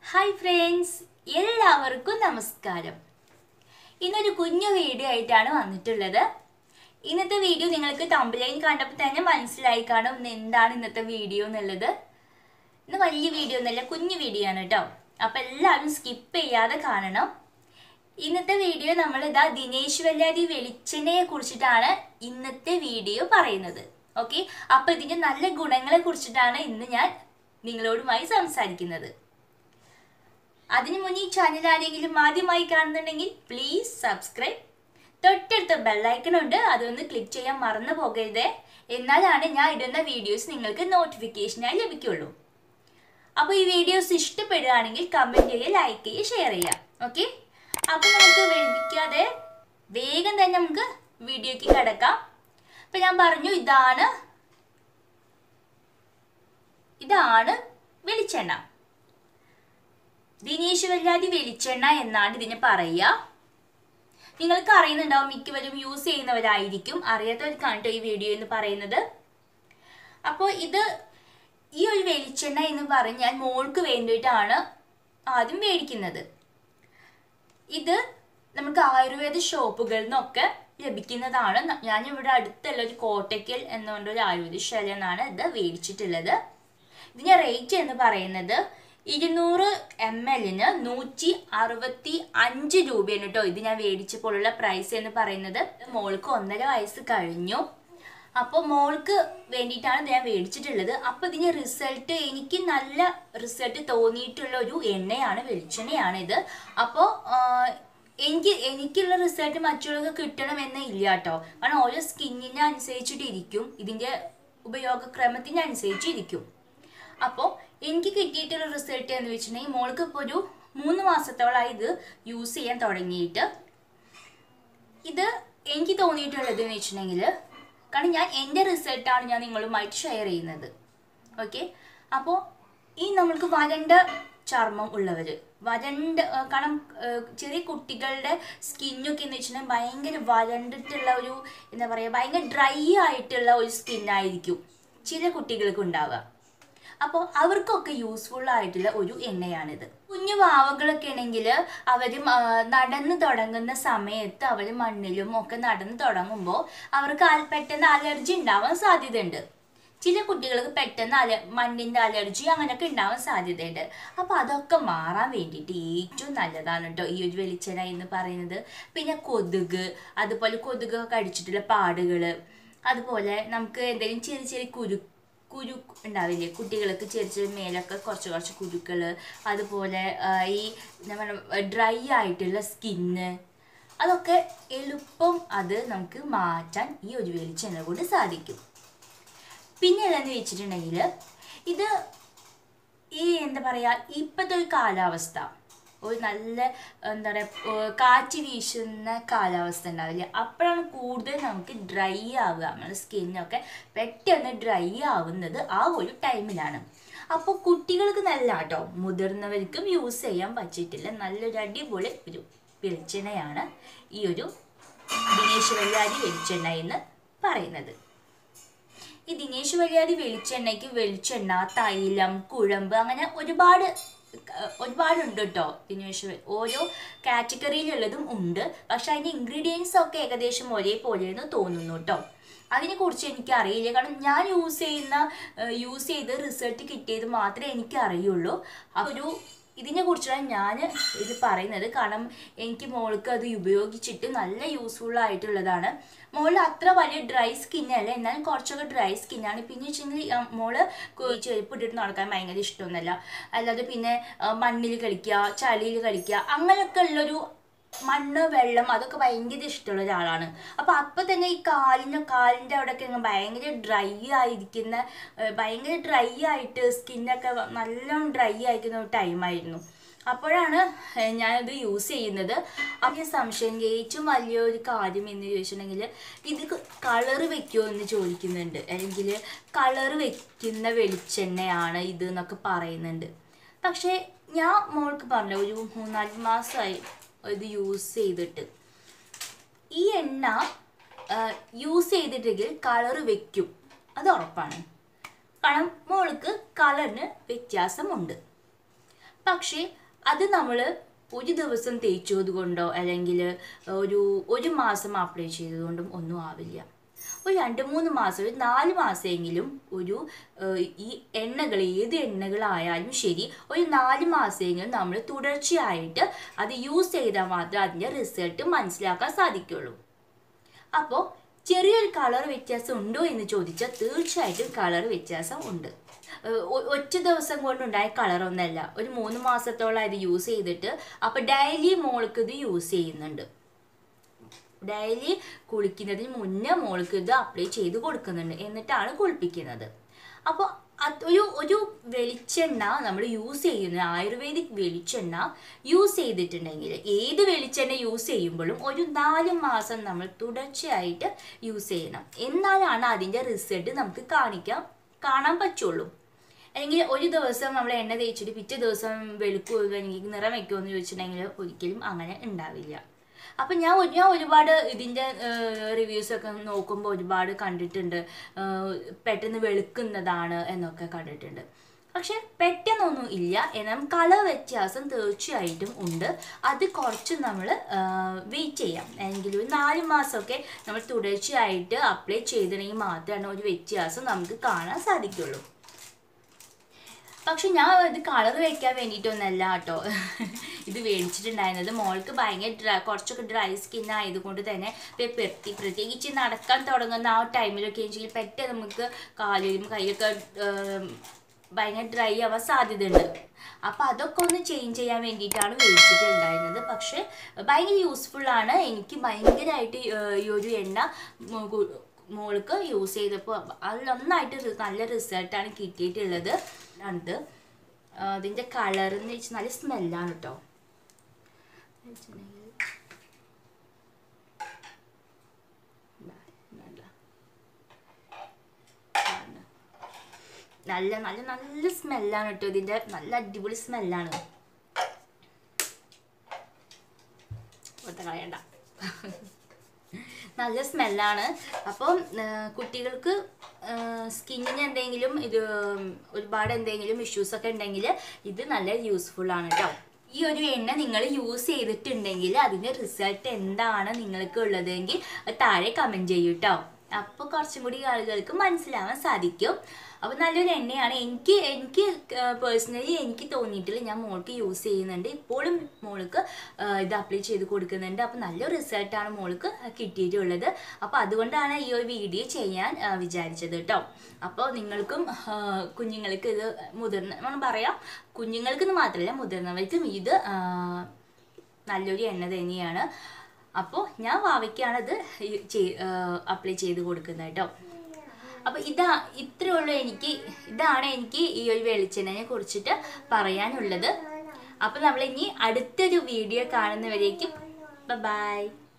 Hi friends, എല്ലാവർക്കും നമസ്കാരം. ഇന്നൊരു കുഞ്ഞു വീഡിയോ ആയിട്ടാണ് വന്നിട്ടുള്ളത്. ഇന്നത്തെ വീഡിയോ നിങ്ങൾക്ക് തമ്പലൈൻ കണ്ടപ്പോൾ തന്നെ മനസ്സിലായി കാണും എന്താണ് ഇന്നത്തെ വീഡിയോ എന്നുള്ളത്. ഇന്ന് വലിയ വീഡിയോ ഒന്നുമല്ല, കുഞ്ഞു വീഡിയോ ആണ് കേട്ടോ. അപ്പം എല്ലാവരും സ്കിപ്പ് ചെയ്യാതെ കാണണം. ഇന്നത്തെ വീഡിയോ നമ്മൾ ദിനേശ് വല്യാതി വെളിച്ചെണ്ണയെ കുറിച്ചിട്ടാണ് ഇന്നത്തെ വീഡിയോ പറയുന്നത്. ഓക്കെ, അപ്പം ഇതിൻ്റെ നല്ല ഗുണങ്ങളെ കുറിച്ചിട്ടാണ് ഇന്ന് ഞാൻ നിങ്ങളോടുമായി സംസാരിക്കുന്നത്. അതിനു മുന്നേ ഈ ചാനൽ ആരെങ്കിലും ആദ്യമായി കാണുന്നുണ്ടെങ്കിൽ പ്ലീസ് സബ്സ്ക്രൈബ്. തൊട്ടടുത്ത ബെല്ലൈക്കൺ ഉണ്ട്, അതൊന്ന് ക്ലിക്ക് ചെയ്യാൻ മറന്നു പോകരുത്. എന്നാലാണ് ഞാൻ ഇടുന്ന വീഡിയോസ് നിങ്ങൾക്ക് നോട്ടിഫിക്കേഷനായി ലഭിക്കുള്ളൂ. അപ്പോൾ ഈ വീഡിയോസ് ഇഷ്ടപ്പെടുകയാണെങ്കിൽ കമൻറ്റ് ചെയ്യുക, ലൈക്ക് ചെയ്യുക, ഷെയർ ചെയ്യുക. ഓക്കെ, അപ്പോൾ നമുക്ക് വൈകിക്കാതെ വേഗം തന്നെ നമുക്ക് വീഡിയോയ്ക്ക് കിടക്കാം. അപ്പം ഞാൻ പറഞ്ഞു ഇതാണ് വെളിച്ചെണ്ണ. ദിനേശ് വല്യാതി വെളിച്ചെണ്ണ എന്നാണ് ഇതിനെ പറയുക. നിങ്ങൾക്ക് അറിയുന്നുണ്ടാവും, മിക്കവരും യൂസ് ചെയ്യുന്നവരായിരിക്കും. അറിയാത്തവർക്കാണ് കേട്ടോ ഈ വീഡിയോ എന്ന് പറയുന്നത്. അപ്പോൾ ഈ ഒരു വെളിച്ചെണ്ണ എന്ന് പറഞ്ഞ് ഞാൻ മോൾക്ക് വേണ്ടിയിട്ടാണ് ആദ്യം മേടിക്കുന്നത്. ഇത് നമുക്ക് ആയുർവേദ ഷോപ്പുകളിൽ നിന്നൊക്കെ ലഭിക്കുന്നതാണ്. ഞാനിവിടെ അടുത്തുള്ള ഒരു കോട്ടയ്ക്കൽ എന്നുകൊണ്ടൊരു ആയുർവേദശാല എന്നാണ് ഇത് മേടിച്ചിട്ടുള്ളത്. ഇതിൻ്റെ റേറ്റ് എന്ന് പറയുന്നത് 200 ml 165 രൂപയാണ് കേട്ടോ. ഇത് ഞാൻ മേടിച്ചപ്പോഴുള്ള പ്രൈസ് എന്ന് പറയുന്നത്. മോൾക്ക് 1.5 വയസ്സ് കഴിഞ്ഞു. അപ്പോൾ മോൾക്ക് വേണ്ടിയിട്ടാണ് ഞാൻ മേടിച്ചിട്ടുള്ളത്. അപ്പോൾ ഇതിൻ്റെ റിസൾട്ട്, എനിക്ക് നല്ല റിസൾട്ട് തോന്നിയിട്ടുള്ള ഒരു എണ്ണയാണ്, വെളിച്ചെണ്ണയാണ് ഇത്. അപ്പോൾ എനിക്കുള്ള റിസൾട്ട് മറ്റുള്ളവർക്ക് കിട്ടണമെന്ന് ഇല്ല കേട്ടോ. കാരണം ഓരോ സ്കിന്നിനെ അനുസരിച്ചിട്ടിരിക്കും, ഇതിൻ്റെ ഉപയോഗക്രമത്തിനനുസരിച്ചിരിക്കും. അപ്പോൾ എനിക്ക് കിട്ടിയിട്ടുള്ള റിസൾട്ട് എന്ന് വെച്ചിട്ടുണ്ടെങ്കിൽ, മോൾക്ക് ഇപ്പോൾ ഒരു 3 മാസത്തോളമായി ഇത് യൂസ് ചെയ്യാൻ തുടങ്ങിയിട്ട്. ഇത് എനിക്ക് തോന്നിയിട്ടുള്ളത് എന്ന് വെച്ചിട്ടുണ്ടെങ്കിൽ, കാരണം ഞാൻ എൻ്റെ റിസൾട്ടാണ് ഞാൻ നിങ്ങളുമായിട്ട് ഷെയർ ചെയ്യുന്നത്. ഓക്കെ, അപ്പോൾ ഈ നമ്മൾക്ക് വരണ്ട ചർമ്മം ഉള്ളവർ, കാരണം ചെറിയ കുട്ടികളുടെ സ്കിന്നൊക്കെ എന്ന് വെച്ചിട്ടുണ്ടെങ്കിൽ ഭയങ്കര വരണ്ടിട്ടുള്ള ഒരു, എന്താ പറയുക, ഭയങ്കര ഡ്രൈ ആയിട്ടുള്ള ഒരു സ്കിന്നായിരിക്കും ചില കുട്ടികൾക്ക് ഉണ്ടാവുക. അപ്പോൾ അവർക്കൊക്കെ യൂസ്ഫുൾ ആയിട്ടുള്ള ഒരു എണ്ണയാണിത്. കുഞ്ഞു വാവകളൊക്കെ ആണെങ്കിൽ അവർ നടന്നു തുടങ്ങുന്ന സമയത്ത് അവർ മണ്ണിലും ഒക്കെ നടന്നു തുടങ്ങുമ്പോൾ അവർക്ക് പെട്ടെന്ന് അലർജി ഉണ്ടാവാൻ സാധ്യതയുണ്ട്. ചില കുട്ടികൾക്ക് പെട്ടെന്ന് മണ്ണിൻ്റെ അലർജി അങ്ങനെയൊക്കെ ഉണ്ടാവാൻ സാധ്യതയുണ്ട്. അപ്പോൾ അതൊക്കെ മാറാൻ വേണ്ടിയിട്ട് ഏറ്റവും നല്ലതാണ് കേട്ടോ ഈ ഒരു വെളിച്ചെണ്ണ എന്ന് പറയുന്നത്. പിന്നെ കൊതുക്, അതുപോലെ കൊതുക് കടിച്ചിട്ടുള്ള പാടുകൾ, അതുപോലെ നമുക്ക് എന്തെങ്കിലും ചെറിയ ചെറിയ കുരു ഉണ്ടാവില്ലേ കുട്ടികൾക്ക്, ചെറിയ മേലൊക്കെ കുറച്ച് കുരുക്കൾ, അതുപോലെ ഈ നമ്മൾ ഡ്രൈ ആയിട്ടുള്ള സ്കിന്ന്, അതൊക്കെ എളുപ്പം അത് നമുക്ക് മാറ്റാൻ ഈ ഒരു വെളിച്ചെണ്ണ കൊണ്ട് സാധിക്കും. പിന്നെ എന്താണെന്ന് വെച്ചിട്ടുണ്ടെങ്കിൽ, ഇത് എന്താ പറയുക, ഇപ്പോഴത്തെ ഒരു കാലാവസ്ഥ, ഒരു നല്ല എന്താ പറയുക കാറ്റ് വീശുന്ന കാലാവസ്ഥ ഉണ്ടാവില്ലേ, അപ്പോഴാണ് കൂടുതൽ നമുക്ക് ഡ്രൈ ആവുക. നമ്മുടെ സ്കിന്നൊക്കെ പെട്ടെന്ന് ഡ്രൈ ആവുന്നത് ആ ഒരു ടൈമിലാണ്. അപ്പോൾ കുട്ടികൾക്ക് നല്ല കേട്ടോ, മുതിർന്നവർക്കും യൂസ് ചെയ്യാൻ പറ്റിയിട്ടില്ല നല്ലൊരു അടിപൊളി ഒരു വെളിച്ചെണ്ണയാണ് ഈ ഒരു ദിനേശ് വല്യാതി വെളിച്ചെണ്ണ എന്ന് പറയുന്നത്. ഈ ദിനേശ് വല്യാതി വെളിച്ചെണ്ണയ്ക്ക് വെളിച്ചെണ്ണ, തൈലം, കുഴമ്പ്, അങ്ങനെ ഒരുപാടുണ്ട് കേട്ടോ. ദിനേശ് ഓരോ കാറ്റഗറിയിലുള്ളതും ഉണ്ട്. പക്ഷെ അതിൻ്റെ ഇൻഗ്രീഡിയൻസ് ഒക്കെ ഏകദേശം ഒരേപോലെയെന്ന് തോന്നുന്നു കേട്ടോ. അതിനെക്കുറിച്ച് എനിക്കറിയില്ല, കാരണം ഞാൻ യൂസ് ചെയ്ത് റിസൾട്ട് കിട്ടിയത് മാത്രമേ എനിക്ക് അറിയുള്ളൂ. ഇതിനെ കുറിച്ചാണ് ഞാൻ ഇത് പറയുന്നത്. കാരണം എനിക്ക് മോൾക്ക് അത് ഉപയോഗിച്ചിട്ട് നല്ല യൂസ്ഫുൾ ആയിട്ടുള്ളതാണ്. മോള് അത്ര വലിയ ഡ്രൈ സ്കിന്നല്ല, എന്നാലും കുറച്ചൊക്കെ ഡ്രൈ സ്കിന്നാണ്. പിന്നെ വെച്ചെങ്കിൽ മോള് ചെരുപ്പ് ഇട്ടിട്ട് നടക്കാൻ ഭയങ്കര ഇഷ്ടമൊന്നുമല്ല. അല്ലാതെ പിന്നെ മണ്ണിൽ കളിക്കുക, ചളിയിൽ കളിക്കുക, അങ്ങനെയൊക്കെ ഉള്ളൊരു മണ്ണ്, വെള്ളം, അതൊക്കെ ഭയങ്കര ഇഷ്ടമുള്ള ഒരാളാണ്. അപ്പോൾ തന്നെ ഈ കാലിൻ്റെ അവിടെയൊക്കെ ഭയങ്കര ഡ്രൈ ആയിട്ട് സ്കിന്നൊക്കെ നല്ലോണം ഡ്രൈ ആയിരിക്കുന്ന ഒരു ടൈമായിരുന്നു. അപ്പോഴാണ് ഞാനത് യൂസ് ചെയ്യുന്നത്. അപ്പോൾ സംശയം, ഏറ്റവും വലിയൊരു കാര്യം എന്ന് ചോദിച്ചിട്ടുണ്ടെങ്കിൽ, ഇത് കളറ് വെക്കുമോ എന്ന് ചോദിക്കുന്നുണ്ട്, അല്ലെങ്കിൽ കളറ് വെക്കുന്ന വെളിച്ചെണ്ണയാണ് ഇത് എന്നൊക്കെ പറയുന്നുണ്ട്. പക്ഷേ ഞാൻ മോൾക്ക് പറഞ്ഞ ഒരു 3-4 മാസമായി ഇത് യൂസ് ചെയ്തിട്ട്, ഈ എണ്ണ യൂസ് ചെയ്തിട്ടെങ്കിൽ കളറ് വെക്കും, അത് ഉറപ്പാണ്. കാരണം മോൾക്ക് കളറിന് വ്യത്യാസമുണ്ട്. പക്ഷേ അത് നമ്മൾ ഒരു ദിവസം തേച്ചത് കൊണ്ടോ അല്ലെങ്കിൽ ഒരു മാസം അപ്ലൈ ചെയ്തതുകൊണ്ടും ഒന്നും ആവില്ല. ഒരു 2-3 മാസം, ഒരു 4 മാസമെങ്കിലും ഈ എണ്ണകൾ, ഏത് എണ്ണകളായാലും ശരി, ഒരു 4 മാസമെങ്കിലും നമ്മൾ തുടർച്ചയായിട്ട് അത് യൂസ് ചെയ്താൽ മാത്രമേ അതിൻ്റെ റിസൾട്ട് മനസ്സിലാക്കാൻ സാധിക്കുള്ളൂ. അപ്പോൾ ചെറിയൊരു കളർ വ്യത്യാസം ഉണ്ടോ എന്ന് ചോദിച്ചാൽ തീർച്ചയായിട്ടും കളർ വ്യത്യാസം ഉണ്ട്. ഒറ്റ ദിവസം കൊണ്ടുണ്ടായ കളറൊന്നല്ല. ഒരു 3 മാസത്തോളം ഇത് യൂസ് ചെയ്തിട്ട് അപ്പോൾ ഡെയിലി മോൾക്ക് ഇത് യൂസ് ചെയ്യുന്നുണ്ട്. ഡെയിലി കുളിക്കുന്നതിന് മുന്നേ മോൾക്ക് ഇത് അപ്ലൈ ചെയ്ത് കൊടുക്കുന്നുണ്ട്, എന്നിട്ടാണ് കുളിപ്പിക്കുന്നത്. അപ്പോൾ ഒരു വെളിച്ചെണ്ണ നമ്മൾ യൂസ് ചെയ്യുന്ന ആയുർവേദിക് വെളിച്ചെണ്ണ യൂസ് ചെയ്തിട്ടുണ്ടെങ്കിൽ, ഏത് വെളിച്ചെണ്ണ യൂസ് ചെയ്യുമ്പോഴും ഒരു 4 മാസം നമ്മൾ തുടർച്ചയായിട്ട് യൂസ് ചെയ്യണം. എന്നാലാണ് അതിൻ്റെ റിസൾട്ട് നമുക്ക് കാണാൻ പറ്റുള്ളൂ. അല്ലെങ്കിൽ ഒരു ദിവസം നമ്മൾ എണ്ണ തേച്ചിട്ട് പിറ്റേ ദിവസം വെളുക്കുമോ അല്ലെങ്കിൽ നിറം വയ്ക്കുമോ എന്ന് ചോദിച്ചിട്ടുണ്ടെങ്കിൽ ഒരിക്കലും അങ്ങനെ ഉണ്ടാവില്ല. അപ്പം ഞാൻ ഒരുപാട് ഇതിൻ്റെ റിവ്യൂസൊക്കെ നോക്കുമ്പോൾ ഒരുപാട് കണ്ടിട്ടുണ്ട്, പെട്ടെന്ന് വെളുക്കുന്നതാണ് എന്നൊക്കെ കണ്ടിട്ടുണ്ട്. പക്ഷെ പെട്ടെന്നൊന്നും ഇല്ല. എന്നാൽ കളർ വ്യത്യാസം തീർച്ചയായിട്ടും ഉണ്ട്. അത് കുറച്ച് നമ്മൾ വെയിറ്റ് ചെയ്യാം. അല്ലെങ്കിൽ ഒരു 4 മാസമൊക്കെ നമ്മൾ തുടർച്ചയായിട്ട് അപ്ലൈ ചെയ്തിട്ടുണ്ടെങ്കിൽ മാത്രമാണ് ഒരു വ്യത്യാസം നമുക്ക് കാണാൻ സാധിക്കുള്ളൂ. പക്ഷെ ഞാൻ ഇത് കളർ വയ്ക്കാൻ വേണ്ടിയിട്ടൊന്നല്ല കേട്ടോ ഇത് മേടിച്ചിട്ടുണ്ടായിരുന്നത്. മോൾക്ക് ഭയങ്കര കുറച്ചൊക്കെ ഡ്രൈ സ്കിൻ ആയതുകൊണ്ട് തന്നെ പ്രത്യേകിച്ച് നടക്കാൻ തുടങ്ങുന്ന ആ ടൈമിലൊക്കെ ആണെങ്കിൽ പെട്ടെന്ന് നമുക്ക് കാലിലും കൈയൊക്കെ ഭയങ്കര ഡ്രൈ ആവാൻ സാധ്യതയുണ്ട്. അപ്പോൾ അതൊക്കെ ഒന്ന് ചേഞ്ച് ചെയ്യാൻ വേണ്ടിയിട്ടാണ് മേടിച്ചിട്ടുണ്ടായിരുന്നത്. പക്ഷേ ഭയങ്കര യൂസ്ഫുള്ളാണ്. എനിക്ക് ഭയങ്കരമായിട്ട് ഈ ഒരു എണ്ണ മോൾക്ക് യൂസ് ചെയ്തപ്പോൾ അത് നന്നായിട്ട് നല്ല റിസൾട്ടാണ് കിട്ടിയിട്ടുള്ളത്. അതിൻ്റെ കളറെന്ന് വെച്ചാൽ നല്ല സ്മെല്ലാണ് കേട്ടോ. നല്ല നല്ല നല്ല സ്മെല്ലാണ് കേട്ടോ. ഇതിൻ്റെ നല്ല അടിപൊളി സ്മെല്ലാണ്. കളയണ്ട, നല്ല സ്മെല്ലാണ്. അപ്പം കുട്ടികൾക്ക് സ്കിന്നിന് എന്തെങ്കിലും ഒരുപാട് എന്തെങ്കിലും ഇഷ്യൂസൊക്കെ ഉണ്ടെങ്കിൽ ഇത് നല്ല യൂസ്ഫുള്ളാണ് കേട്ടോ. ഈ ഒരു എണ്ണ നിങ്ങൾ യൂസ് ചെയ്തിട്ടുണ്ടെങ്കിൽ അതിൻ്റെ റിസൾട്ട് എന്താണ് നിങ്ങൾക്ക് ഉള്ളതെങ്കിൽ താഴെ കമൻറ്റ് ചെയ്യൂ കേട്ടോ. അപ്പോൾ കുറച്ചും കൂടി ആളുകൾക്ക് മനസ്സിലാവാൻ സാധിക്കും. അപ്പോൾ നല്ലൊരു എണ്ണയാണ്. എനിക്ക് പേഴ്സണലി എനിക്ക് തോന്നിയിട്ടില്ല. ഞാൻ മോൾക്ക് യൂസ് ചെയ്യുന്നുണ്ട്, ഇപ്പോഴും മോൾക്ക് ഇത് അപ്ലൈ ചെയ്ത് കൊടുക്കുന്നുണ്ട്. അപ്പോൾ നല്ലൊരു റിസൾട്ടാണ് മോൾക്ക് കിട്ടിയിട്ടുള്ളത്. അപ്പോൾ അതുകൊണ്ടാണ് ഈ ഒരു വീഡിയോ ചെയ്യാൻ വിചാരിച്ചത് കേട്ടോ. അപ്പോൾ നിങ്ങൾക്കും കുഞ്ഞുങ്ങൾക്ക് ഇത് പറയാം, കുഞ്ഞുങ്ങൾക്കെന്ന് മാത്രമല്ല മുതിർന്നവർക്കും ഇത് നല്ലൊരു എണ്ണ തന്നെയാണ്. അപ്പോൾ ഞാൻ വാവയ്ക്കാണത് അപ്ലൈ ചെയ്ത് കൊടുക്കുന്നത് കേട്ടോ. അപ്പോൾ ഇതാണ് എനിക്ക് ഈ ഒരു വെളിച്ചെണ്ണയെ കുറിച്ചിട്ട് പറയാനുള്ളത്. അപ്പോൾ നമ്മളിനി അടുത്തൊരു വീഡിയോ കാണുന്നവരേക്കും ബൈ.